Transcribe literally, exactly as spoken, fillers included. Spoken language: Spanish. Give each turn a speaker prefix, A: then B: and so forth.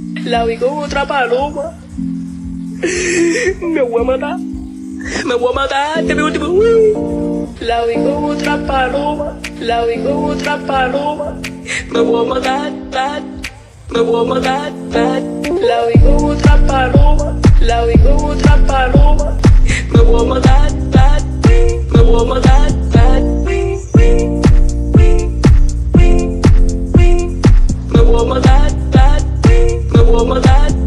A: La vi con otra paloma. Me voy a matar. Me voy a matar. Este mi último. La vi con otra paloma. La vi con otra paloma. Me voy a matar. Tat. Me voy a matar. Tat. La vi con otra paloma. La vi con otra paloma. Me voy a matar. Tat. Me voy a matar. Tat. Me voy a matar. Tat. Me voy a matar.